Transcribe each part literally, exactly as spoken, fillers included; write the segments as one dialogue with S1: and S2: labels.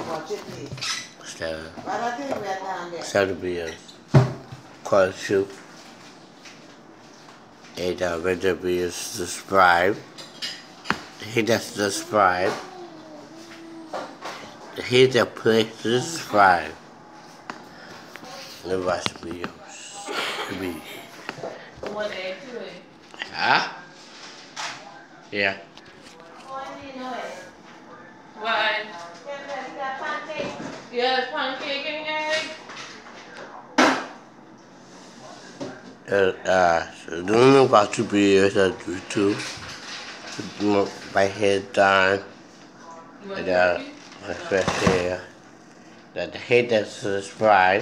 S1: So, so the video quite true. And uh, when the video subscribe, hit that subscribe, hit the play to subscribe, and watch the videos. To me.
S2: One egg, two eggs.
S1: Huh? Yeah.
S2: Why? Yeah, pancake and egg.
S1: Uh, uh, so don't know about two videos I do too. My head down. And uh, my fresh hair. That hit that subscribe.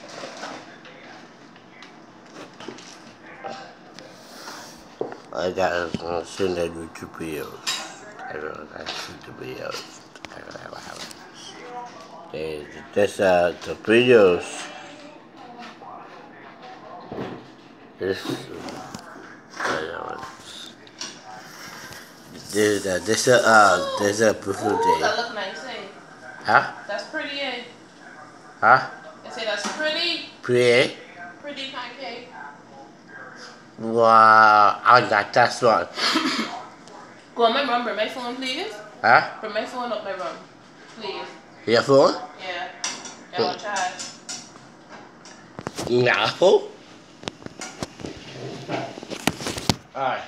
S1: I got to send that YouTube videos. I don't know, I send the videos. I don't know how it is. This, uh, the videos. This, uh, this, uh, this, uh, this is a beautiful day.
S2: That look nice, eh?
S1: Huh?
S2: That's pretty, eh?
S1: Huh?
S2: I say that's pretty.
S1: Pretty?
S2: Pretty pancake.
S1: Wow, I got that one.
S2: Go on my room, bring my phone, please.
S1: Huh?
S2: Bring my phone up my room, please.
S1: Your phone?
S2: Yeah. Yeah, I'll charge.
S1: No. Alright.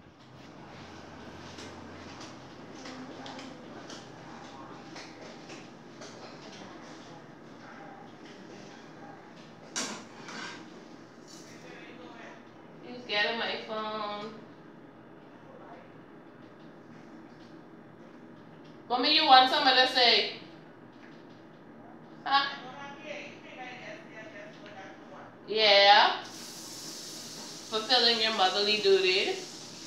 S2: He's getting my phone. Mommy, you want something to say? Huh? Yeah. Fulfilling your motherly duties.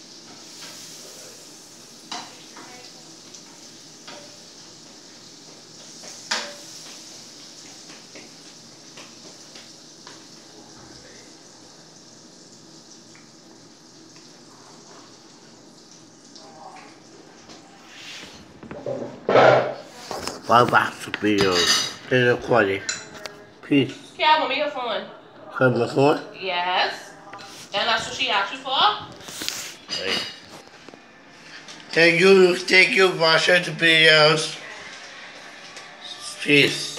S1: Bye back to videos. This is quality. Peace.
S2: Yeah, mommy, your phone.
S1: Come my phone?
S2: Yes. And that's what she asked you for?
S1: Right. Thank you, thank you for watching the videos. Peace.